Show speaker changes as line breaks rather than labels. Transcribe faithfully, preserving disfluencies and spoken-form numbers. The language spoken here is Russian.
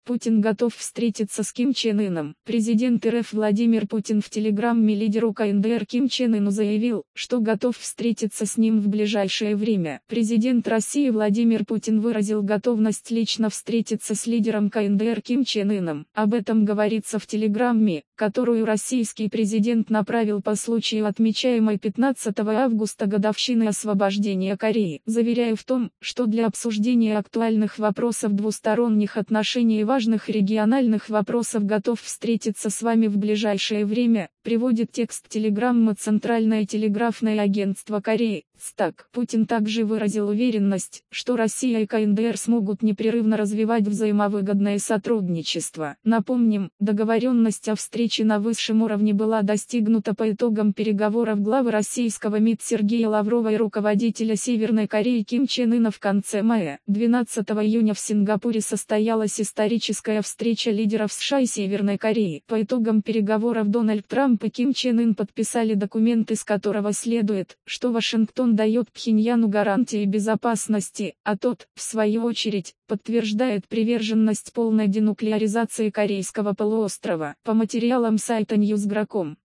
Путин готов встретиться с Ким Чен Ыном. Президент эр эф Владимир Путин в телеграмме лидеру ка эн дэ эр Ким Чен Ыну заявил, что готов встретиться с ним в ближайшее время. Президент России Владимир Путин выразил готовность лично встретиться с лидером ка эн дэ эр Ким Чен Ыном. Об этом говорится в телеграмме, которую российский президент направил по случаю отмечаемой пятнадцатого августа годовщины освобождения Кореи, заверяя в том, что для обсуждения актуальных вопросов двусторонних отношений и важных региональных вопросов готов встретиться с вами в ближайшее время, приводит текст телеграммы Центральное телеграфное агентство Кореи, ЦТАК. Путин также выразил уверенность, что Россия и ка эн дэ эр смогут непрерывно развивать взаимовыгодное сотрудничество. Напомним, договоренность о встрече на высшем уровне была достигнута по итогам переговоров главы российского МИД Сергея Лаврова и руководителя Северной Кореи Ким Чен Ына в конце мая. двенадцатого июня в Сингапуре состоялась историческая встреча лидеров США и Северной Кореи. По итогам переговоров Дональд Трамп и Ким Чен Ын подписали документ, из которого следует, что Вашингтон дает Пхеньяну гарантии безопасности, а тот, в свою очередь, подтверждает приверженность полной денуклеаризации Корейского полуострова. По материалам сайта ньюс точка гра точка ком.